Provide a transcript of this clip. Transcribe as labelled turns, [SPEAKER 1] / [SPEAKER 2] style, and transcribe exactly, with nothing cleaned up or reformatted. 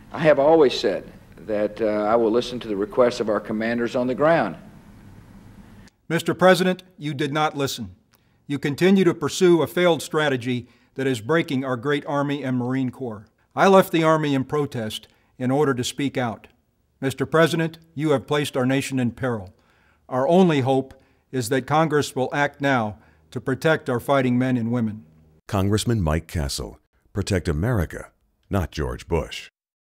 [SPEAKER 1] I have always said that uh, I will listen to the requests of our commanders on the ground.
[SPEAKER 2] Mister President, you did not listen. You continue to pursue a failed strategy that is breaking our great Army and Marine Corps. I left the Army in protest in order to speak out. Mister President, you have placed our nation in peril. Our only hope is that Congress will act now to protect our fighting men and women.
[SPEAKER 3] Congressman Mike Castle. Protect America, not George Bush.